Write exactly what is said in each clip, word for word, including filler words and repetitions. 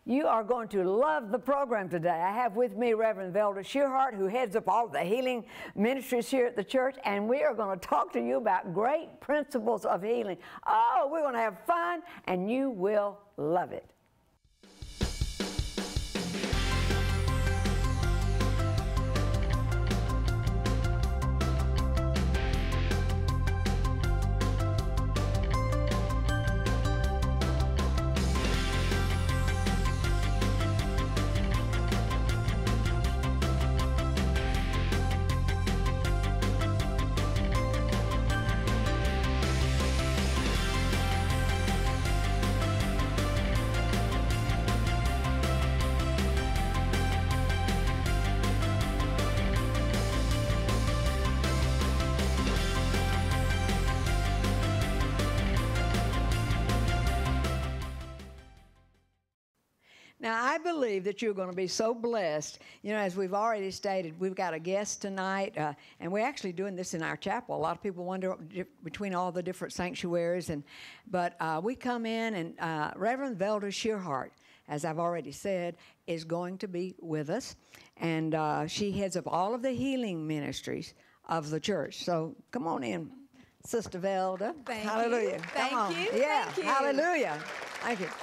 You are going to love the program today. I have with me Reverend Velda Schirhart, who heads up all the healing ministries here at the church, and we are going to talk to you about great principles of healing. Oh, we're going to have fun, and you will love it. Now, I believe that you're going to be so blessed. You know, as we've already stated, we've got a guest tonight, uh, and we're actually doing this in our chapel. A lot of people wonder between all the different sanctuaries, and but uh, we come in, and uh, Reverend Velda Schirhart, as I've already said, is going to be with us, and uh, she heads up all of the healing ministries of the church. So come on in, Sister Velda. Thank Hallelujah. you. Come Thank on. you. Yeah. Thank you. Hallelujah. Thank you.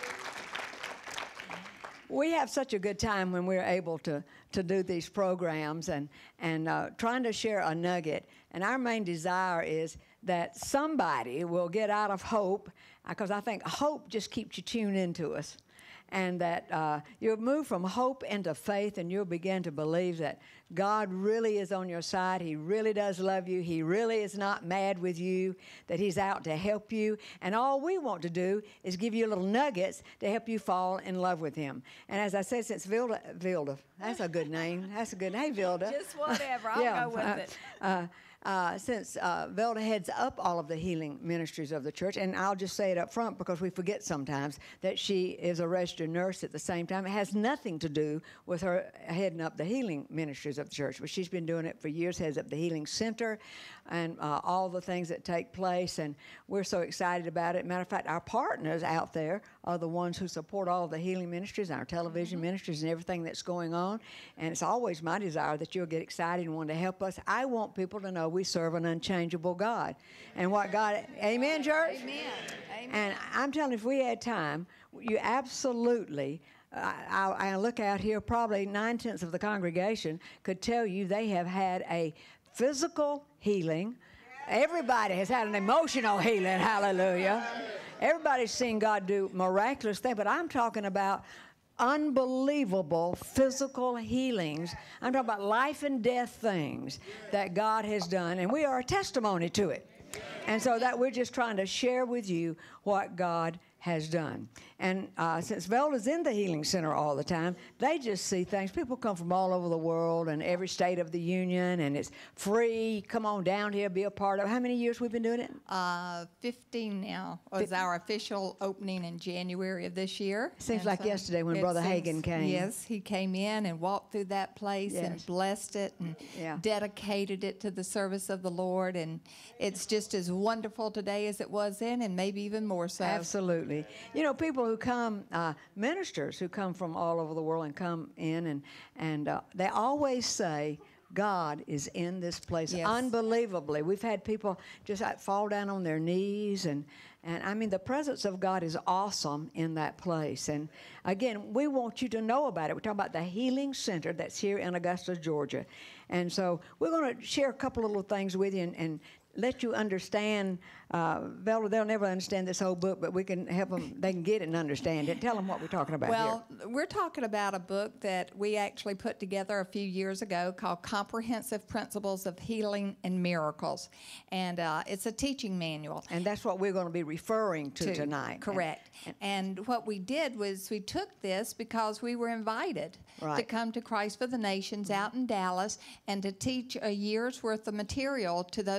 We have such a good time when we're able to, to do these programs and, and uh, trying to share a nugget. And our main desire is that somebody will get out of hope, because I think hope just keeps you tuned into us. And that uh, you'll move from hope into faith, and you'll begin to believe that God really is on your side. He really does love you. He really is not mad with you, that He's out to help you. And all we want to do is give you little nuggets to help you fall in love with Him. And as I said, since Velda, Velda, that's a good name. That's a good name. Hey, Velda. Just whatever. I'll yeah, go with uh, it. Uh, Uh, since uh, Velda heads up all of the healing ministries of the church, and I'll just say it up front because we forget sometimes that she is a registered nurse at the same time. It has nothing to do with her heading up the healing ministries of the church, but she's been doing it for years, heads up the healing center and uh, all the things that take place, and we're so excited about it. Matter of fact, our partners out there are the ones who support all of the healing ministries, our television mm-hmm. ministries, and everything that's going on, and it's always my desire that you'll get excited and want to help us. I want people to know we serve an unchangeable God. And what God, amen, church? Amen. Amen. And I'm telling you, if we had time, you absolutely, uh, I, I look out here, probably nine-tenths of the congregation could tell you they have had a physical healing. Everybody has had an emotional healing, hallelujah. Everybody's seen God do miraculous things, but I'm talking about unbelievable physical healings. I'm talking about life and death things that God has done, and we are a testimony to it. And so that we're just trying to share with you what God has done. And uh, since Velda's in the healing center all the time, they just see things. People come from all over the world and every state of the union, and it's free. Come on down here, be a part of it. How many years we've been doing it? Uh, fifteen now was our official opening in January of this year. Seems and like so yesterday when Brother seems, Hagin came. Yes, he came in and walked through that place yes. and blessed it and yeah. dedicated it to the service of the Lord. And it's just as wonderful today as it was then, and maybe even more so. Absolutely. You know, people who come, uh, ministers who come from all over the world and come in, and, and uh, they always say, God is in this place. Yes. Unbelievably. We've had people just like, fall down on their knees, and, and I mean, the presence of God is awesome in that place. And again, we want you to know about it. We're talking about the Healing Center that's here in Augusta, Georgia. And so we're going to share a couple of little things with you and, and let you understand. Uh, Velda, they'll never understand this whole book, but we can help them. They can get it and understand it. Tell them what we're talking about well, here. We're talking about a book that we actually put together a few years ago called Comprehensive Principles of Healing and Miracles. And uh, it's a teaching manual. And that's what we're going to be referring to, to tonight. Correct. And, and what we did was we took this because we were invited right. to come to Christ for the Nations out in Dallas and to teach a year's worth of material to those students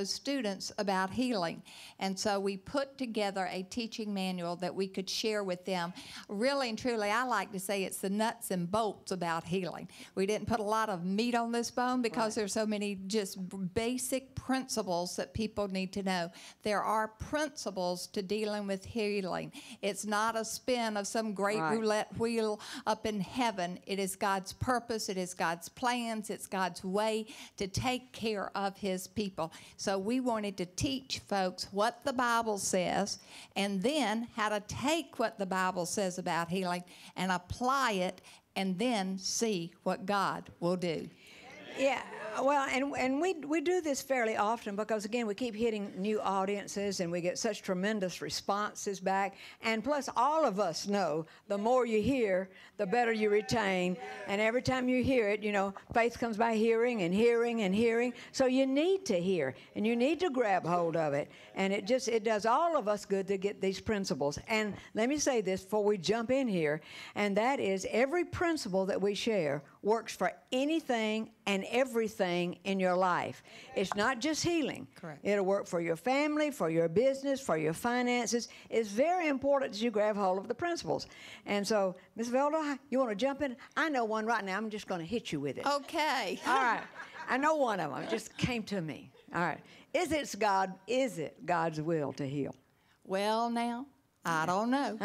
students about healing. And so we put together a teaching manual that we could share with them. Really and truly, I like to say it's the nuts and bolts about healing. We didn't put a lot of meat on this bone because Right. there's so many just basic principles that people need to know. There are principles to dealing with healing. It's not a spin of some great Right. roulette wheel up in heaven. It is God's purpose. It is God's plans. It's God's way to take care of his people. So we wanted to teach folks what the Bible says and then how to take what the Bible says about healing and apply it and then see what God will do. Yeah, well, and and we we do this fairly often because, again, we keep hitting new audiences and we get such tremendous responses back. And plus, all of us know the more you hear, the better you retain. And every time you hear it, you know, faith comes by hearing and hearing and hearing. So you need to hear and you need to grab hold of it. And it just, it does all of us good to get these principles. And let me say this before we jump in here, and that is every principle that we share works for anything and everything in your life. It's not just healing. Correct. It'll work for your family, for your business, for your finances. It's very important that you grab hold of the principles. And so, Miz Velda, you want to jump in? I know one right now. I'm just going to hit you with it. Okay. All right. I know one of them. It just came to me. All right. Is it God? Is it God's will to heal? Well, now, I don't know.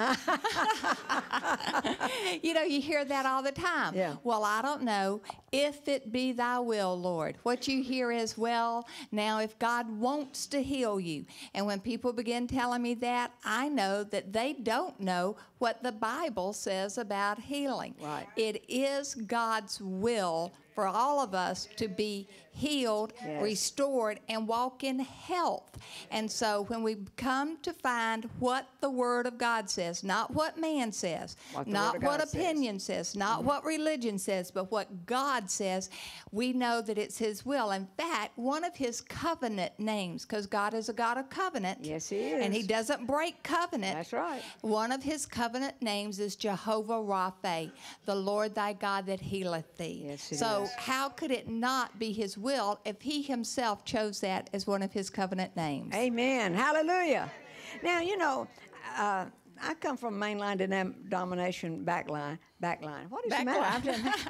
You know, you hear that all the time. Yeah. Well, I don't know. If it be thy will, Lord. What you hear is, well, now if God wants to heal you. And when people begin telling me that, I know that they don't know what the Bible says about healing. Right. It is God's will for all of us to be healed, Yes. restored, and walk in health. And so when we come to find what the Word of God says, not what man says, What the not Word of what God says. opinion says, not mm-hmm. what religion says, but what God says, we know that it's His will. In fact, one of His covenant names, because God is a God of covenant. Yes, He is. And He doesn't break covenant. That's right. One of His covenant names is Jehovah Rapha, the Lord thy God that healeth thee. Yes, it so is. how could it not be His will if He Himself chose that as one of His covenant names? Amen. Hallelujah. Now, you know, uh, I come from mainline denomination backline. Backline. What is the matter? I'm just-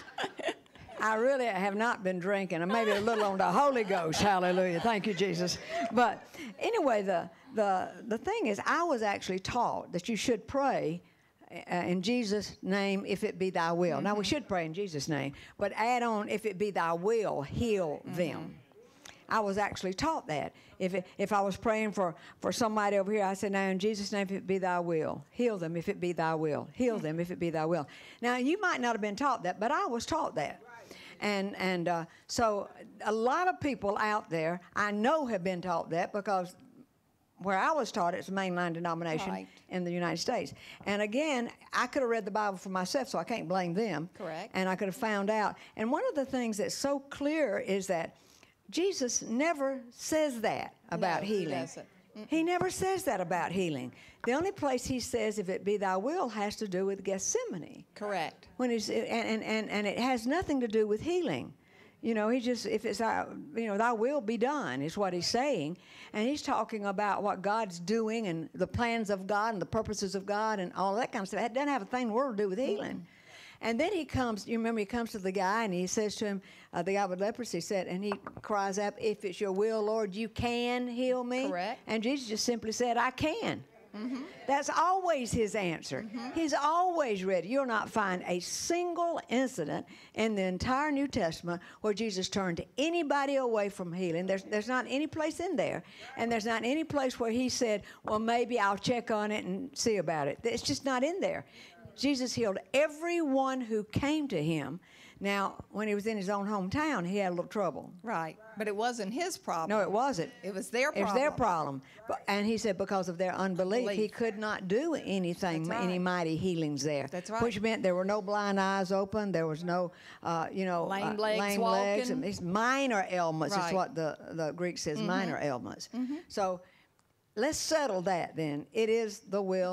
I really have not been drinking. I maybe a little on the Holy Ghost. Hallelujah. Thank you, Jesus. But anyway, the the the thing is, I was actually taught that you should pray uh, in Jesus' name, if it be thy will. Mm-hmm. Now, we should pray in Jesus' name, but add on, if it be thy will, heal mm-hmm. them. I was actually taught that. If it, if I was praying for, for somebody over here, I said, now in Jesus' name, if it be thy will, heal them if it be thy will. Heal them if it be thy will. Now, you might not have been taught that, but I was taught that. And and uh, so a lot of people out there, I know, have been taught that because where I was taught, it's a mainline denomination Right. in the United States. And again, I could have read the Bible for myself, so I can't blame them. Correct. And I could have found out. And one of the things that's so clear is that Jesus never says that about No, healing. He doesn't. He never says that about healing. The only place he says, if it be thy will, has to do with Gethsemane. Correct. When he's, and, and, and, and it has nothing to do with healing. You know, he just, if it's, uh, you know, thy will be done is what he's saying. And he's talking about what God's doing and the plans of God and the purposes of God and all that kind of stuff. It doesn't have a thing in the world to do with healing. Mm. And then he comes, you remember he comes to the guy and he says to him, uh, the guy with leprosy said, and he cries out, if it's your will, Lord, you can heal me. Correct. And Jesus just simply said, I can. Mm-hmm. That's always his answer. Mm-hmm. He's always ready. You'll not find a single incident in the entire New Testament where Jesus turned anybody away from healing. There's, there's not any place in there. And there's not any place where he said, well, maybe I'll check on it and see about it. It's just not in there. Jesus healed everyone who came to him. Now, when he was in his own hometown, he had a little trouble. Right. But it wasn't his problem. No, it wasn't. It was their problem. It was their problem. But, and he said because of their unbelief, Belief. he could not do anything, That's any right. mighty healings there. That's right. Which meant there were no blind eyes open. There was no, uh, you know, Lame uh, legs lame walking. legs. And these minor ailments Right. is what the, the Greek says, Mm-hmm. minor ailments. Mm-hmm. So let's settle that then. It is the will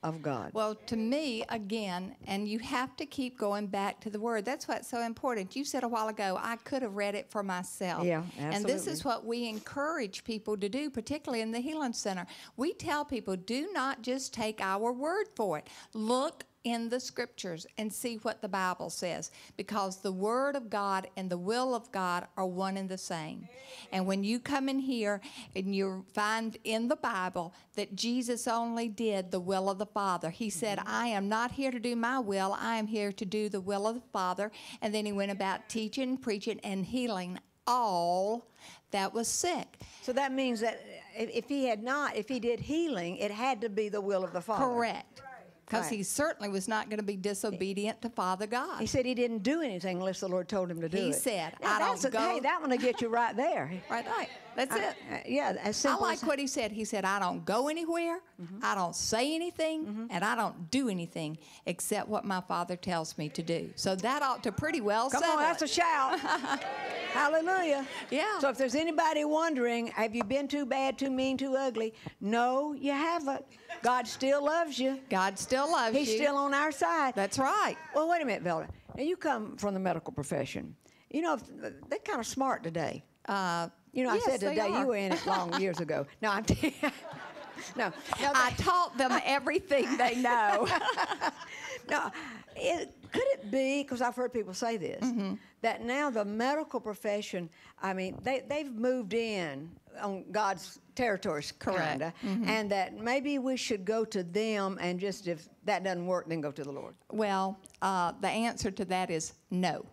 of God. Well, to me, again, and you have to keep going back to the Word. That's what's so important. You said a while ago, I could have read it for myself. Yeah, And this absolutely. is what we encourage people to do, particularly in the Healing Center. We tell people, do not just take our word for it. Look in the Scriptures and see what the Bible says, because the Word of God and the will of God are one and the same. And when you come in here and you find in the Bible that Jesus only did the will of the Father. He said, I am not here to do my will, I am here to do the will of the Father. And then he went about teaching, preaching, and healing all that was sick. So that means that if, if he had not, if he did healing, it had to be the will of the Father. Correct. Because Right. he certainly was not going to be disobedient to Father God. He said he didn't do anything unless the Lord told him to do He it. said, Now, I that's don't a, go- Hey, that one will get you right there. Right, right. That's I- it. uh, yeah, as I simple like as what he said. He said, I don't go anywhere, I don't say anything, and I don't do anything except what my Father tells me to do. So that ought to pretty well Come settle on, that's a it. shout. Hallelujah. Yeah. So if there's anybody wondering, have you been too bad, too mean, too ugly? No, you haven't. God still loves you. God still loves He's you. still on our side. That's right. Well, wait a minute, Velda. Now, you come from the medical profession. You know, they're kind of smart today. Uh, You know, yes, I said they today, are. you were in it long years ago. No, I'm no, no, I taught them everything they know. no. It, could it be, because I've heard people say this, Mm-hmm. that now the medical profession, I mean, they, they've moved in on God's territories, Correct. kinda, Mm-hmm. and that maybe we should go to them and just, if that doesn't work, then go to the Lord. Well, uh, the answer to that is no.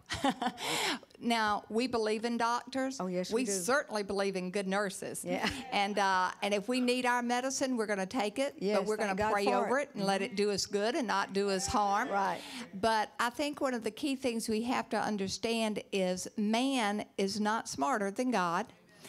Now, we believe in doctors. Oh, yes, we we do. certainly believe in good nurses. Yeah. And uh, and if we need our medicine, we're going to take it. Yes, but we're going thank to God pray for over it. it, and let it do us good and not do us harm. Right. But I think one of the key things we have to understand is man is not smarter than God.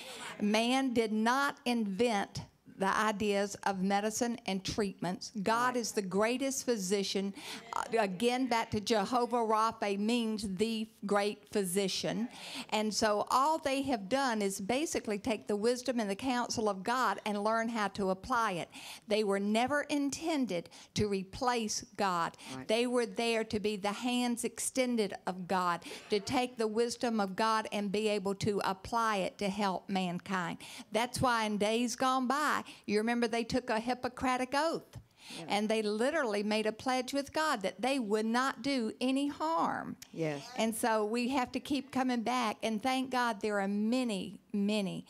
Man did not invent the ideas of medicine and treatments. God is the greatest physician. Uh, again, back to Jehovah Rapha means the great physician. And so all they have done is basically take the wisdom and the counsel of God and learn how to apply it. They were never intended to replace God. Right. They were there to be the hands extended of God, to take the wisdom of God and be able to apply it to help mankind. That's why in days gone by, you remember they took a Hippocratic oath. Yeah. And they literally made a pledge with God that they would not do any harm. Yes. And so we have to keep coming back. And thank God there are many, many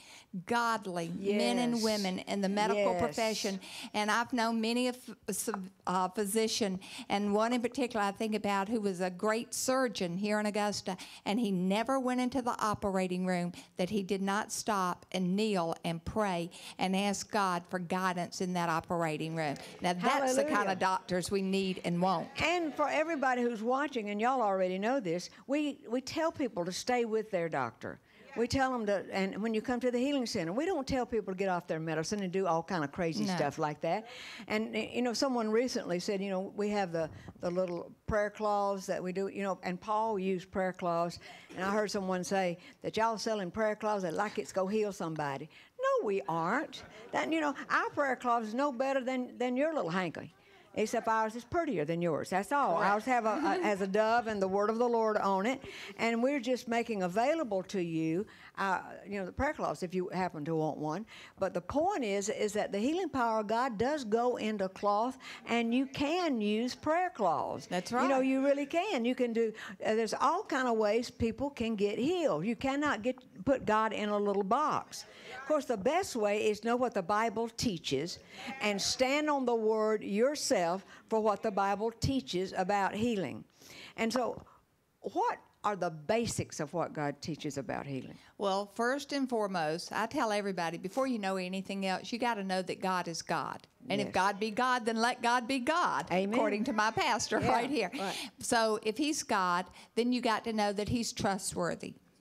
godly men and Yes. women in the medical Yes. profession. And I've known many a f- uh, physician, and one in particular I think about, who was a great surgeon here in Augusta. And he never went into the operating room that he did not stop and kneel and pray and ask God for guidance in that operating room. Now, that's the kind Hallelujah. of doctors we need and want. And for everybody who's watching, and y'all already know this, we, we tell people to stay with their doctor. We tell them to, and when you come to the healing center, we don't tell people to get off their medicine and do all kind of crazy No. stuff like that. And, uh, you know, someone recently said, you know, we have the, the little prayer clause that we do, you know, and Paul used prayer clause. And I heard someone say that y'all selling prayer clause that like it's go heal somebody. No, we aren't. That, you know, our prayer clause is no better than, than your little hanky. Except ours is prettier than yours. That's all. Correct. Ours have a, a, has a dove and the word of the Lord on it, and we're just making available to you, uh, you know, the prayer clause if you happen to want one. But the point is, is that the healing power of God does go into cloth, and you can use prayer clause. That's You know, right. you really can. You can do. Uh, there's all kind of ways people can get healed. You cannot get put God in a little box. Of course, the best way is know what the Bible teaches and stand on the word yourself for what the Bible teaches about healing. And so, what are the basics of what God teaches about healing? Well, first and foremost, I tell everybody, before you know anything else, you got to know that God is God. And Yes. if God be God, then let God be God, Amen. according to my pastor Yeah, right here. right. So if he's God, then you got to know that he's trustworthy.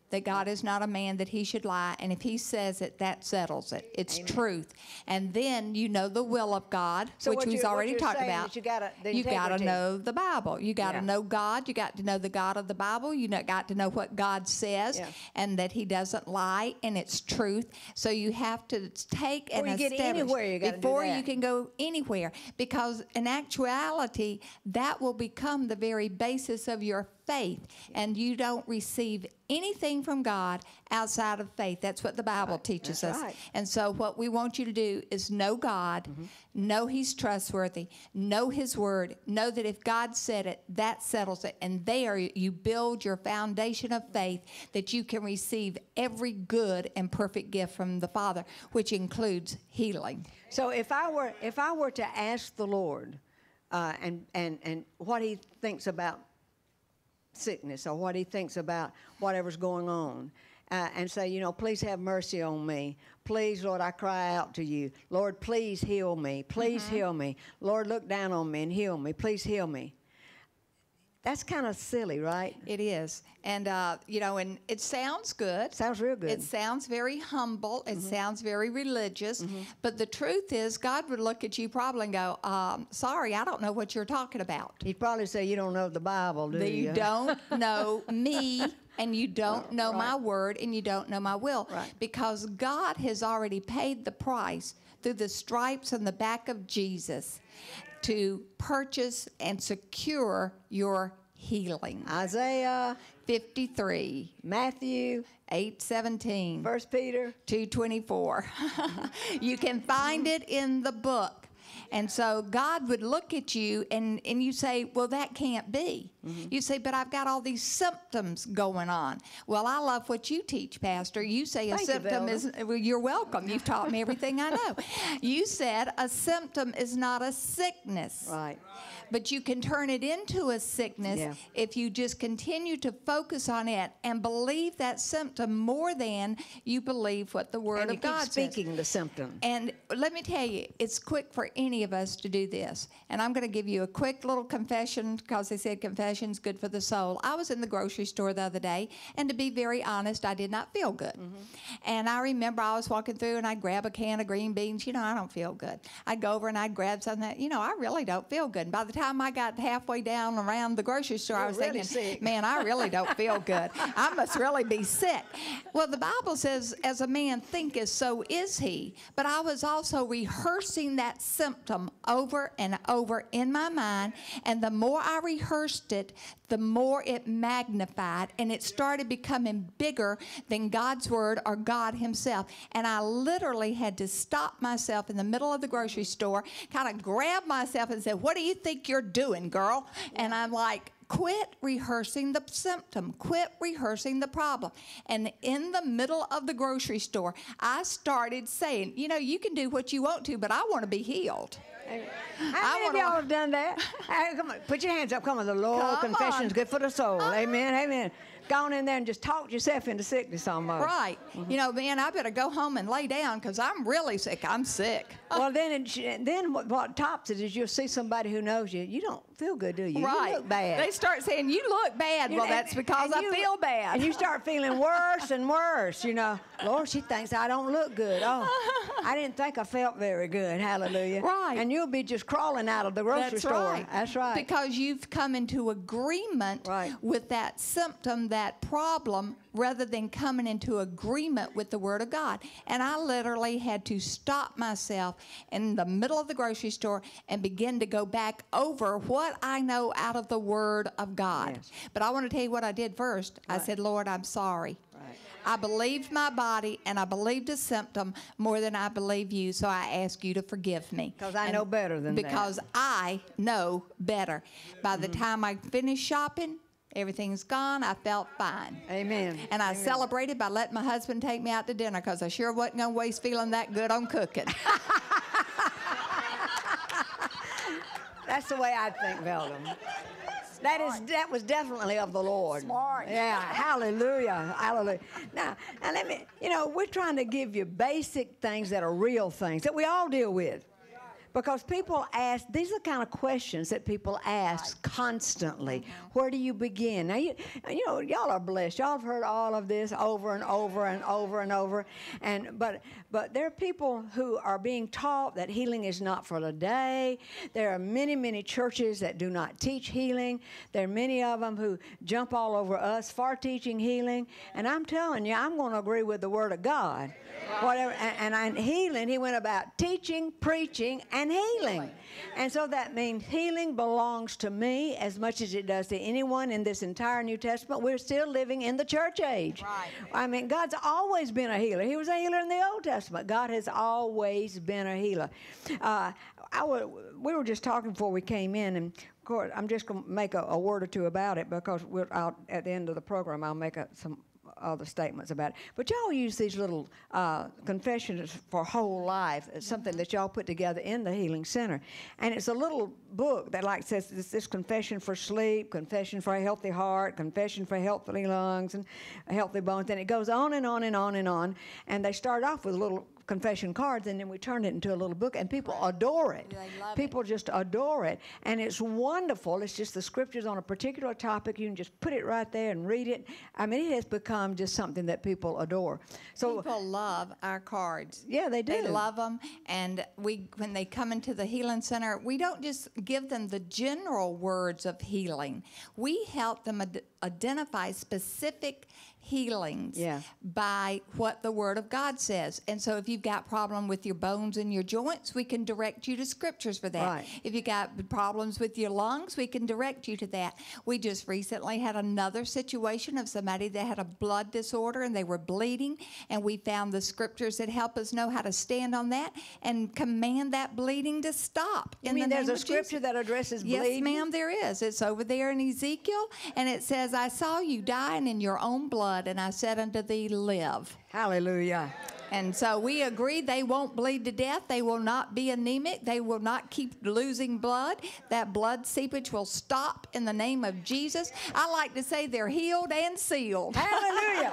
that God is not a man that he should lie, and if he says it, that settles it. It's Amen. Truth. And then you know the will of God, So which what we've you're- what already you're talked saying about. is you gotta- the you got to integrity. know the Bible. You got to Yeah. know God. You got to know the God of the Bible. You know, got to know what God says, Yeah. and that he doesn't lie, and it's truth. So you have to take and Before you get establish anywhere, you gotta do before you that. can go anywhere, because in actuality, that will become the very basis of your faith, and you don't receive anything from God outside of faith. That's what the Bible Right. teaches That's us. right. And so what we want you to do is know God, Mm-hmm. know he's trustworthy, know his word, know that if God said it, that settles it. And there you build your foundation of faith that you can receive every good and perfect gift from the Father, which includes healing. So if I were if I were to ask the Lord, uh, and and and what He thinks about sickness, or what He thinks about whatever's going on, uh, and say, you know, please have mercy on me. Please, Lord, I cry out to you. Lord, please heal me. Please Mm-hmm. heal me. Lord, look down on me and heal me. Please heal me. That's kind of silly, right? It is. And, uh, you know, and it sounds good. Sounds real good. It sounds very humble. It sounds very religious. But the truth is, God would look at you probably and go, um, sorry, I don't know what you're talking about. He'd probably say, you don't know the Bible, do That you? you don't know me, and you don't know my Right. word, and you don't know my will. Right. Because God has already paid the price through the stripes on the back of Jesus to purchase and secure your healing. Isaiah, fifty-three, Matthew, eight seventeen, First Peter. two twenty-four. You can find it in the book. And so God would look at you and, and you say, well, that can't be. Mm-hmm. You say, but I've got all these symptoms going on. Well, I love what you teach, Pastor. You say a Thank you, symptom Velda. is, well, you're welcome. You've taught me everything I know. You said a symptom is not a sickness. Right. But you can turn it into a sickness Yeah. if you just continue to focus on it and believe that symptom more than you believe what the Word And you of keep God says. speaking the symptom. And let me tell you, it's quick for any of us to do this. And I'm going to give you a quick little confession, because they said confession's good for the soul. I was in the grocery store the other day, and to be very honest, I did not feel good. Mm-hmm. And I remember I was walking through, and I'd grab a can of green beans. You know, I don't feel good. I'd go over and I'd grab something that, you know, I really don't feel good. And by the time I got halfway down around the grocery store, You're I was really thinking, sick. man, I really don't feel good. I must really be sick. Well, the Bible says, as a man thinketh, so is he. But I was also rehearsing that symptom over and over in my mind. And the more I rehearsed it, the more it magnified, and it started becoming bigger than God's word or God himself. And I literally had to stop myself in the middle of the grocery store, kind of grab myself and say, what do you think you're doing, girl? And I'm like, quit rehearsing the symptom. Quit rehearsing the problem. And in the middle of the grocery store, I started saying, you know, you can do what you want to, but I want to be healed. How many of wanna- y'all have done that? Hey, come on, put your hands up. Come on, the Lord, Come confession's on. good for the soul. Amen, amen. Go on in there and just talk yourself into sickness almost. Right. You know, man, I better go home and lay down because I'm really sick. I'm sick. Well, then, it, then what, what tops it is you'll see somebody who knows you. You don't feel good, do you? Right. You look bad. They start saying, you look bad. You Well, know, that's because and I you- feel bad. And you start feeling worse and worse, you know. Lord, she thinks I don't look good. Oh, I didn't think I felt very good. Hallelujah. Right. And you'll be just crawling out of the grocery That's store. right. That's right. Because you've come into agreement Right. with that symptom, that problem, rather than coming into agreement with the Word of God. And I literally had to stop myself in the middle of the grocery store and begin to go back over what I know out of the Word of God. Yes. But I want to tell you what I did first. I Right. said, Lord, I'm sorry. Right. I believed my body and I believed a symptom more than I believe you, so I ask you to forgive me. 'Cause I And know better than that. Because I know better. By the Mm-hmm. time I finished shopping, everything's gone. I felt fine. Amen. And I Amen. celebrated by letting my husband take me out to dinner because I sure wasn't going to waste feeling that good on cooking. That's the way I think, Velda. That is that was definitely of the Lord. Smart. Yeah, hallelujah, hallelujah. Now, now let me, you know, we're trying to give you basic things that are real things that we all deal with. Because people ask, these are the kind of questions that people ask constantly. Where do you begin? Now, you, you know, y'all are blessed. Y'all have heard all of this over and over and over and over. And but but there are people who are being taught that healing is not for the day. There are many, many churches that do not teach healing. There are many of them who jump all over us for teaching healing. And I'm telling you, I'm going to agree with the Word of God. Whatever, and, and healing, he went about teaching, preaching, and healing. And so that means healing belongs to me as much as it does to anyone in this entire New Testament. We're still living in the church age. Right. I mean, God's always been a healer. He was a healer in the Old Testament. God has always been a healer. Uh, I w- we were just talking before we came in, and of course, I'm just going to make a, a word or two about it because we're out at the end of the program. I'll make a, some other statements about it. But y'all use these little uh, confessions for whole life. It's something that y'all put together in the Healing Center. And it's a little book that like says this, this confession for sleep, confession for a healthy heart, confession for healthy lungs and healthy bones. And it goes on and on and on and on. And they start off with little confession cards, and then we turn it into a little book, and people adore it. They love people it. just adore it, and it's wonderful. It's just the scriptures on a particular topic. You can just put it right there and read it. I mean, it has become just something that people adore. So people love our cards. Yeah, they do. They love them, and we, when they come into the Healing Center, we don't just give them the general words of healing. We help them ad- identify specific healings yeah. by what the Word of God says. And so if you've got problem with your bones and your joints, we can direct you to scriptures for that. Right. If you got problems with your lungs, we can direct you to that. We just recently had another situation of somebody that had a blood disorder and they were bleeding, and we found the scriptures that help us know how to stand on that and command that bleeding to stop. You in mean the there's name a of scripture Jesus. that addresses Yes, bleeding? ma'am, there is. It's over there in Ezekiel, and it says, I saw you dying in your own blood, and I said unto thee, live. Hallelujah. And so we agree they won't bleed to death. They will not be anemic. They will not keep losing blood. That blood seepage will stop in the name of Jesus. I like to say they're healed and sealed. Hallelujah.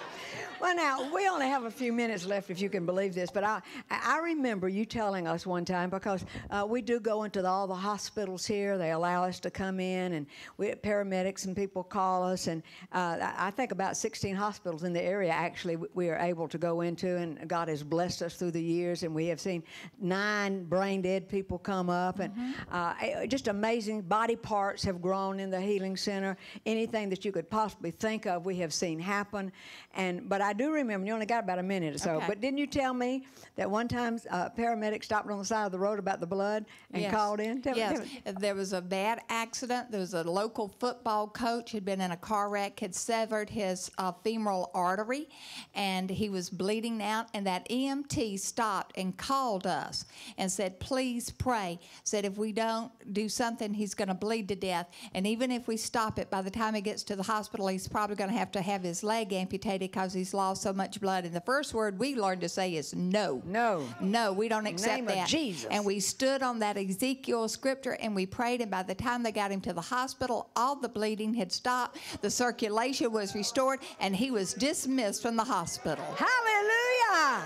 Well, now, we only have a few minutes left, if you can believe this, but I, I remember you telling us one time, because uh, we do go into the, all the hospitals here. They allow us to come in, and we paramedics and people call us, and uh, I think about sixteen hospitals in the area, actually, we are able to go into, and God has blessed us through the years, and we have seen nine brain-dead people come up, and mm-hmm. uh, just amazing. Body parts have grown in the Healing Center. Anything that you could possibly think of, we have seen happen, and but I I do remember, you only got about a minute or so, Okay. but didn't you tell me that one time a paramedic stopped on the side of the road about the blood and Yes. called in? Tell yes, me, tell me. there was a bad accident. There was a local football coach who'd been in a car wreck, had severed his uh, femoral artery, and he was bleeding out, and that E M T stopped and called us and said, please pray. Said if we don't do something, he's going to bleed to death, and even if we stop it, by the time he gets to the hospital, he's probably going to have to have his leg amputated because he's lost so much blood. And the first word we learned to say is no. No. No, we don't accept Name that. of Jesus. And we stood on that Ezekiel scripture and we prayed, and by the time they got him to the hospital, all the bleeding had stopped, the circulation was restored, and he was dismissed from the hospital. Hallelujah!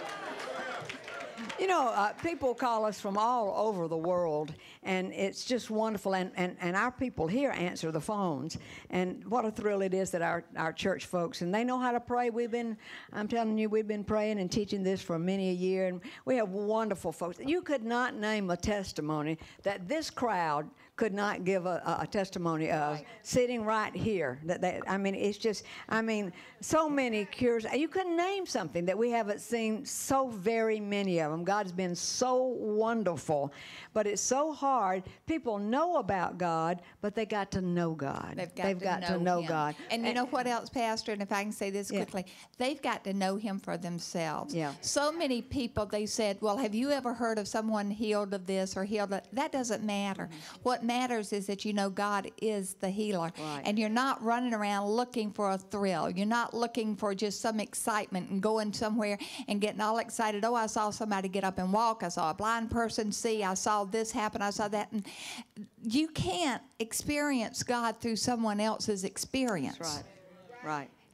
You know, uh, people call us from all over the world, and it's just wonderful. And, and, and our people here answer the phones. And what a thrill it is that our, our church folks, and they know how to pray. We've been, I'm telling you, we've been praying and teaching this for many a year, and we have wonderful folks. You could not name a testimony that this crowd could not give a, a testimony of, right. Sitting right here. That they, I mean, it's just, I mean, so many cures. You couldn't name something that we haven't seen so very many of them. God's been so wonderful, but it's so hard. People know about God, but they got to know God. They've got, they've to, got know to know him. God. And, and you know what else, Pastor, and if I can say this Yeah. quickly, they've got to know him for themselves. Yeah. So many people, they said, well, have you ever heard of someone healed of this or healed of that? That doesn't matter. Mm-hmm. What matters is that you know God is the healer. Right. And you're not running around looking for a thrill. You're not looking for just some excitement and going somewhere and getting all excited. Oh, I saw somebody get up and walk. I saw a blind person see. I saw this happen. I saw that. And you can't experience God through someone else's experience. That's right. Right.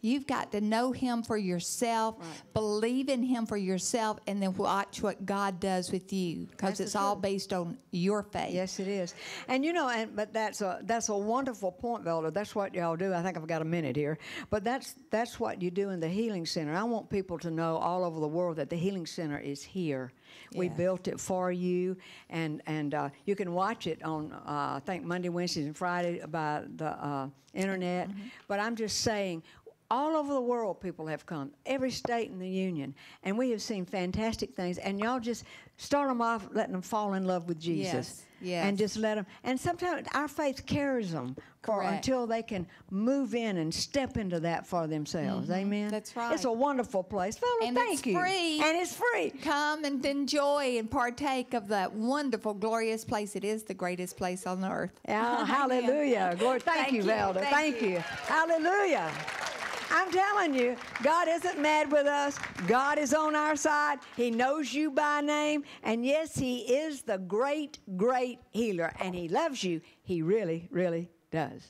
You've got to know him for yourself, Right. believe in him for yourself, and then watch what God does with you, because it's all based on your faith. Yes, it is. And you know, and but that's a that's a wonderful point, Velda. That's what y'all do. I think I've got a minute here. But that's that's what you do in the Healing Center. I want people to know all over the world that the Healing Center is here. We Yes. built it for you, and and uh, you can watch it on uh, I think Monday, Wednesdays, and Friday by the uh, internet. Mm-hmm. But I'm just saying, all over the world, people have come, every state in the union, and we have seen fantastic things. And y'all just start them off, letting them fall in love with Jesus. Yes, yes. And just let them. And sometimes our faith carries them for, Correct. until they can move in and step into that for themselves. Mm-hmm. Amen. That's right. It's a wonderful place. Velda, And thank it's you. free. And it's free. Come and enjoy and partake of that wonderful, glorious place. It is the greatest place on the earth. Yeah, hallelujah. Glory. Thank, Thank you, you. Velda. Thank Thank, you. you. Hallelujah. I'm telling you, God isn't mad with us. God is on our side. He knows you by name. And yes, He is the great, great healer. And He loves you. He really, really does.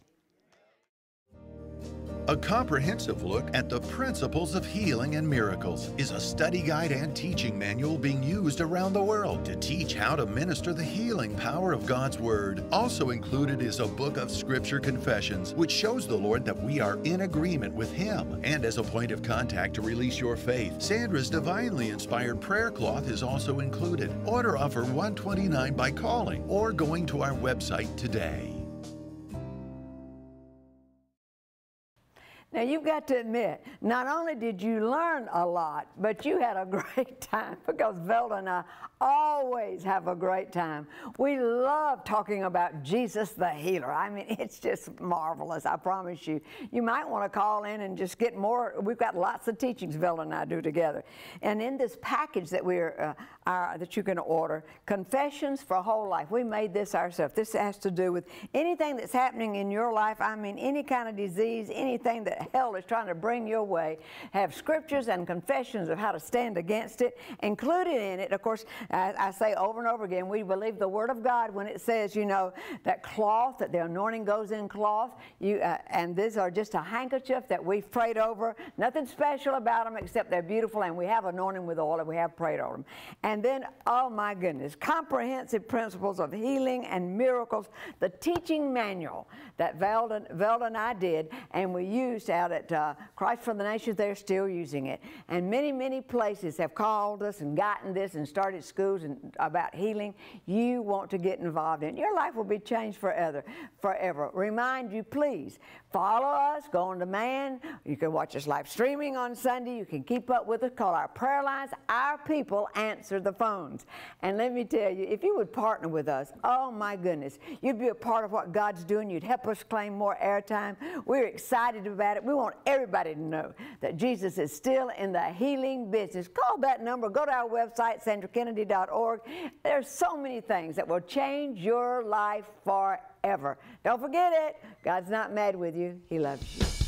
A comprehensive look at the principles of healing and miracles is a study guide and teaching manual being used around the world to teach how to minister the healing power of God's Word. Also included is a book of Scripture confessions, which shows the Lord that we are in agreement with Him, and as a point of contact to release your faith. Sandra's divinely inspired prayer cloth is also included. Order offer one hundred twenty-nine dollars by calling or going to our website today. Now, you've got to admit, not only did you learn a lot, but you had a great time, because Velda and I always have a great time. We love talking about Jesus the healer. I mean, it's just marvelous, I promise you. You might want to call in and just get more. We've got lots of teachings Velda and I do together. And in this package that we're uh, our, that you can order, Confessions for Whole Life, we made this ourselves. This has to do with anything that's happening in your life. I mean, any kind of disease, anything that hell is trying to bring your way, have scriptures and confessions of how to stand against it. Included in it, of course, I, I say over and over again, we believe the Word of God when it says, you know, that cloth, that the anointing goes in cloth, you, uh, and these are just a handkerchief that we've prayed over. Nothing special about them except they're beautiful, and we have anointing with oil, and we have prayed over them. And then, oh my goodness, comprehensive principles of healing and miracles, the teaching manual that Velda, Velda and I did, and we used out at uh, Christ for the Nations. They're still using it. And many, many places have called us and gotten this and started schools and, about healing. You want to get involved in it. Your life will be changed forever. forever. Remind you, please, follow us, go on demand. You can watch us live streaming on Sunday. You can keep up with us, call our prayer lines. Our people answer the phones. And let me tell you, if you would partner with us, oh my goodness, you'd be a part of what God's doing. You'd help us claim more airtime. We're excited about it. We want everybody to know that Jesus is still in the healing business. Call that number. Go to our website, sandra kennedy dot org. There's so many things that will change your life forever. Don't forget it. God's not mad with you. He loves you.